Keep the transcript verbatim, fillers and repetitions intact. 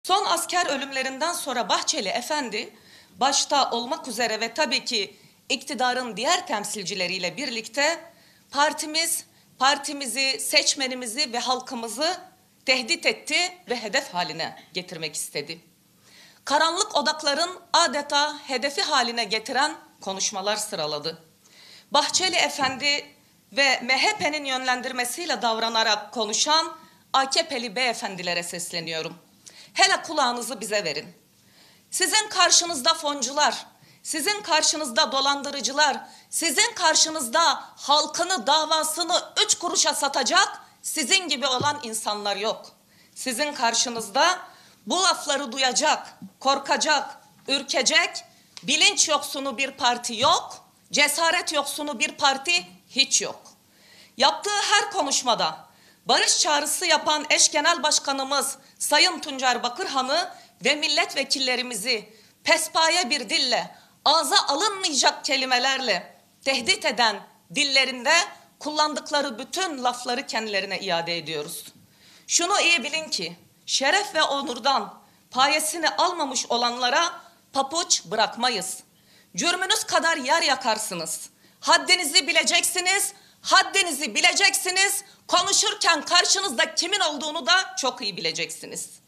Son asker ölümlerinden sonra Bahçeli Efendi başta olmak üzere ve tabii ki iktidarın diğer temsilcileriyle birlikte partimiz, partimizi, seçmenimizi ve halkımızı tehdit etti ve hedef haline getirmek istedi. Karanlık odakların adeta hedefi haline getiren konuşmalar sıraladı. Bahçeli Efendi ve M H P'nin yönlendirmesiyle davranarak konuşan A K P'li beyefendilere sesleniyorum. Hele kulağınızı bize verin. Sizin karşınızda foncular, sizin karşınızda dolandırıcılar, sizin karşınızda halkını, davasını üç kuruşa satacak sizin gibi olan insanlar yok. Sizin karşınızda bu lafları duyacak, korkacak, ürkecek, bilinç yoksunu bir parti yok, cesaret yoksunu bir parti hiç yok. Yaptığı her konuşmada barış çağrısı yapan eş genel başkanımız Sayın Tuncer Bakırhan'ı ve milletvekillerimizi pespaye bir dille, ağza alınmayacak kelimelerle tehdit eden dillerinde kullandıkları bütün lafları kendilerine iade ediyoruz. Şunu iyi bilin ki şeref ve onurdan payesini almamış olanlara papuç bırakmayız. Cürmünüz kadar yer yakarsınız. Haddinizi bileceksiniz, haddinizi bileceksiniz. Konuşurken karşınızda kimin olduğunu da çok iyi bileceksiniz.